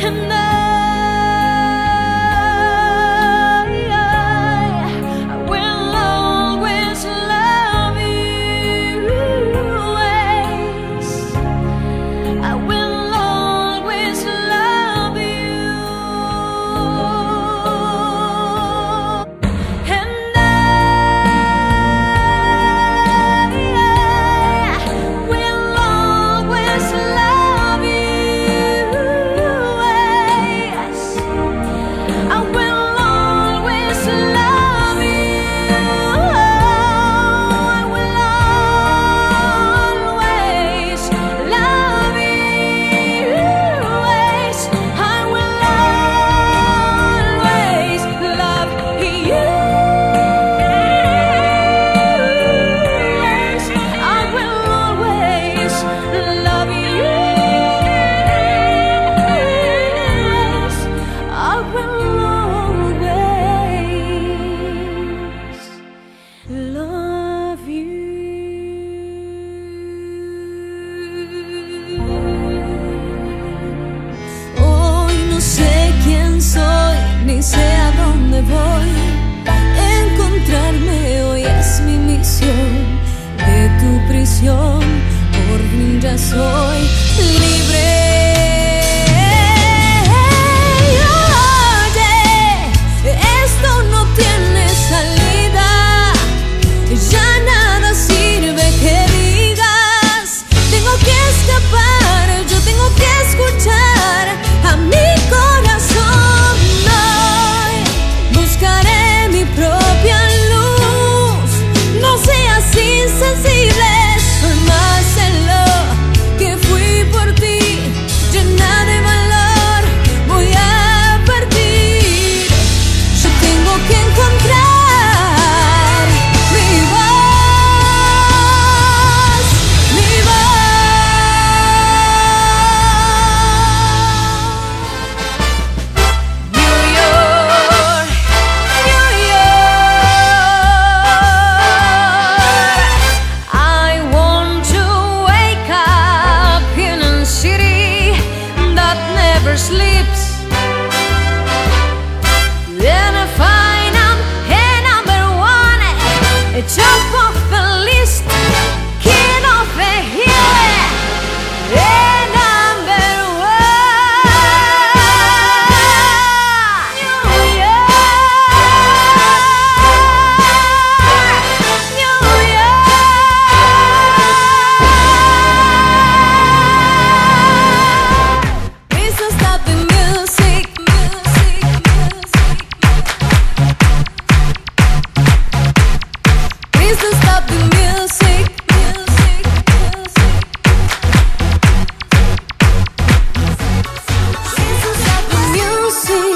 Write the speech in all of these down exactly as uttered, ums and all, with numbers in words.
and I, I will always love you. I will always love you, and I will always love you. I will always love you. I will always love you. I will always love you. I will always love you. I will always love you. Hoy no sé quién soy, ni sé a dónde voy. Encontrarme hoy es mi misión. De tu prisión, por fin ya soy libre. Oye, esto no tiene salida. Ya nada sirve que digas. Tengo que escapar, yo tengo que escuchar a mi corazón. Hoy buscaré mi propia luz. No seas insensible, soy más en lo que fui por ti. Llena de valor, voy a partir. Yo tengo que encontrar mi voz, mi voz. New York, New York. I want to wake up in a city that never sleeps. Then I find I'm a number one, a top of the list, king of the hill, a number one. New York, New York. Please don't stop the music, music, music. Please don't stop the music, music, music. Please don't stop the music,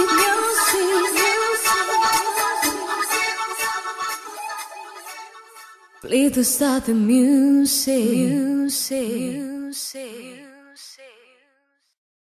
music, music. Please don't stop the music, music, music.